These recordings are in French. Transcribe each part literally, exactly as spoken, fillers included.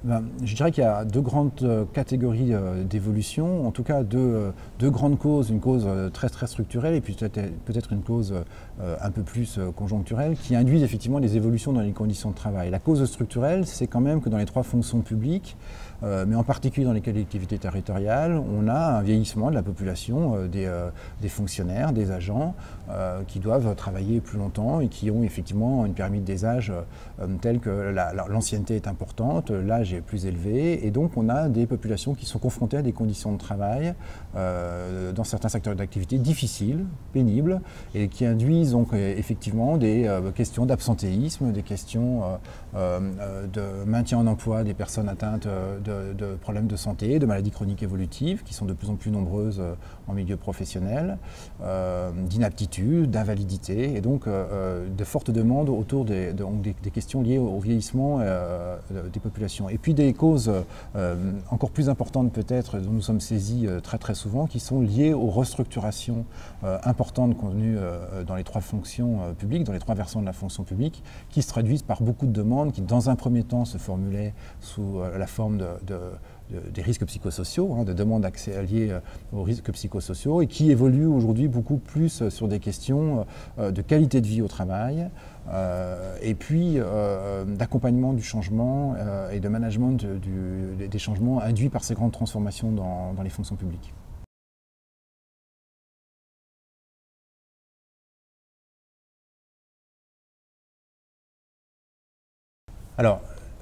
Ben, je dirais qu'il y a deux grandes catégories euh, d'évolution, en tout cas deux, euh, deux grandes causes, une cause euh, très très structurelle et puis peut-être peut-être une cause euh, un peu plus euh, conjoncturelle qui induisent effectivement des évolutions dans les conditions de travail. La cause structurelle, c'est quand même que dans les trois fonctions publiques, euh, mais en particulier dans les collectivités territoriales, on a un vieillissement de la population, euh, des, euh, des fonctionnaires, des agents euh, qui doivent travailler plus longtemps et qui ont effectivement une pyramide des âges euh, telle que l'ancienneté est importante, l'âge est plus élevé et donc on a des populations qui sont confrontées à des conditions de travail euh, dans certains secteurs d'activité difficiles, pénibles et qui induisent donc effectivement des euh, questions d'absentéisme, des questions euh, euh, de maintien en emploi des personnes atteintes de, de problèmes de santé, de maladies chroniques évolutives qui sont de plus en plus nombreuses euh, en milieu professionnel, euh, d'inaptitude, d'invalidité et donc euh, de fortes demandes autour des, de, des, des questions liées au vieillissement euh, des populations. Et puis des causes euh, encore plus importantes peut-être dont nous sommes saisis euh, très très souvent qui sont liées aux restructurations euh, importantes contenues euh, dans les trois fonctions euh, publiques, dans les trois versants de la fonction publique, qui se traduisent par beaucoup de demandes qui dans un premier temps se formulaient sous euh, la forme de, de des risques psychosociaux, hein, de demandes d'accès liées aux risques psychosociaux et qui évoluent aujourd'hui beaucoup plus sur des questions euh, de qualité de vie au travail euh, et puis euh, d'accompagnement du changement euh, et de management de, du, des changements induits par ces grandes transformations dans, dans les fonctions publiques. Alors,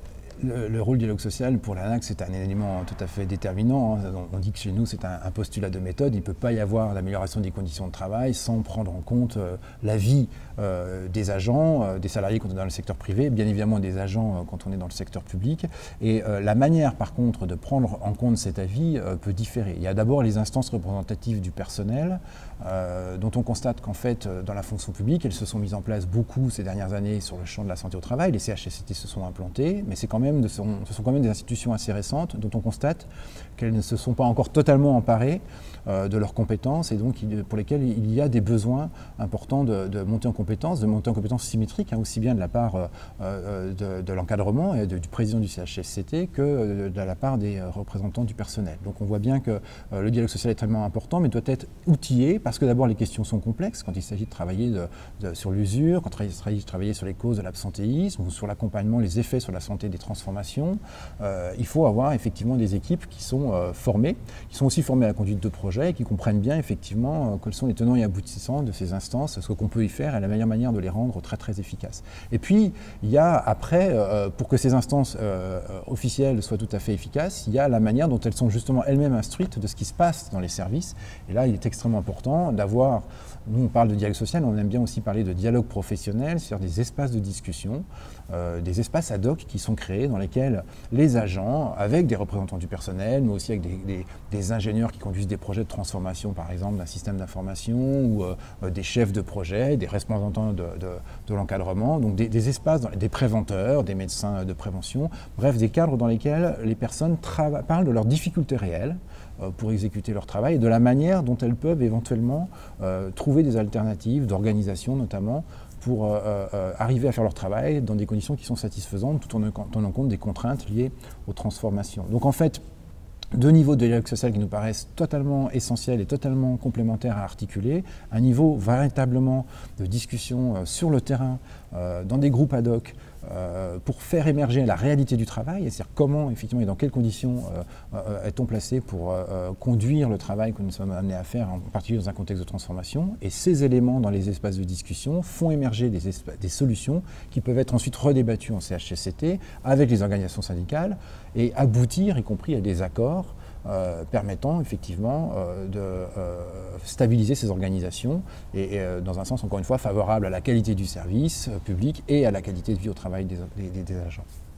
Le, le rôle du dialogue social pour l'ANAC, c'est un élément tout à fait déterminant. On dit que chez nous, c'est un, un postulat de méthode. Il ne peut pas y avoir l'amélioration des conditions de travail sans prendre en compte euh, la vie euh, des agents, euh, des salariés quand on est dans le secteur privé, bien évidemment des agents euh, quand on est dans le secteur public. Et euh, la manière, par contre, de prendre en compte cet avis euh, peut différer. Il y a d'abord les instances représentatives du personnel, euh, dont on constate qu'en fait, dans la fonction publique, elles se sont mises en place beaucoup ces dernières années sur le champ de la santé au travail. Les C H S C T se sont implantés, mais c'est quand même De son, ce sont quand même des institutions assez récentes dont on constate qu'elles ne se sont pas encore totalement emparées euh, de leurs compétences et donc il, pour lesquelles il y a des besoins importants de, de monter en compétences, de monter en compétences symétriques, hein, aussi bien de la part euh, de, de l'encadrement et de, du président du C H S C T que de la part des représentants du personnel. Donc on voit bien que euh, le dialogue social est extrêmement important mais doit être outillé parce que d'abord les questions sont complexes quand il s'agit de travailler de, de, sur l'usure, quand il s'agit de travailler sur les causes de l'absentéisme ou sur l'accompagnement, les effets sur la santé des transformations. Euh, il faut avoir effectivement des équipes qui sont euh, formées, qui sont aussi formées à la conduite de projet et qui comprennent bien effectivement euh, quels sont les tenants et aboutissants de ces instances, ce qu'on peut y faire et la meilleure manière de les rendre très très efficaces. Et puis il y a après, euh, pour que ces instances euh, officielles soient tout à fait efficaces, il y a la manière dont elles sont justement elles-mêmes instruites de ce qui se passe dans les services. Et là il est extrêmement important d'avoir, nous on parle de dialogue social, on aime bien aussi parler de dialogue professionnel, c'est-à-dire des espaces de discussion, euh, des espaces ad hoc qui sont créés dans lesquels les agents, avec des représentants du personnel, mais aussi avec des, des, des ingénieurs qui conduisent des projets de transformation, par exemple, d'un système d'information, ou euh, des chefs de projet, des représentants de, de, de l'encadrement, donc des, des espaces, des préventeurs, des médecins de prévention, bref, des cadres dans lesquels les personnes parlent de leurs difficultés réelles euh, pour exécuter leur travail et de la manière dont elles peuvent éventuellement euh, trouver des alternatives d'organisation, notamment, pour euh, euh, arriver à faire leur travail dans des conditions qui sont satisfaisantes tout en tenant compte des contraintes liées aux transformations. Donc en fait, deux niveaux de dialogue social qui nous paraissent totalement essentiels et totalement complémentaires à articuler. Un niveau véritablement de discussion euh, sur le terrain, euh, dans des groupes ad hoc, euh, pour faire émerger la réalité du travail, c'est-à-dire comment, effectivement, et dans quelles conditions euh, euh, est-on placé pour euh, conduire le travail que nous sommes amenés à faire, en particulier dans un contexte de transformation. Et ces éléments dans les espaces de discussion font émerger des, des solutions qui peuvent être ensuite redébattues en C H S C T avec les organisations syndicales et aboutir, y compris à des accords Euh, permettant effectivement euh, de euh, stabiliser ces organisations et, et euh, dans un sens encore une fois favorable à la qualité du service euh, public et à la qualité de vie au travail des, des, des agents.